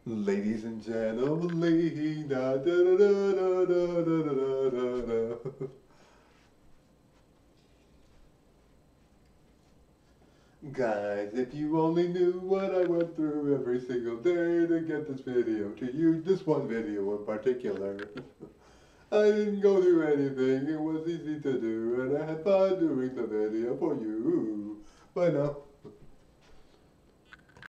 Ladies and gentlemen, da, da, da, da, da, da, da, da, da. Guys, if you only knew what I went through every single day to get this video to you, this one video in particular. I didn't go through anything, it was easy to do, and I had fun doing the video for you. Bye now.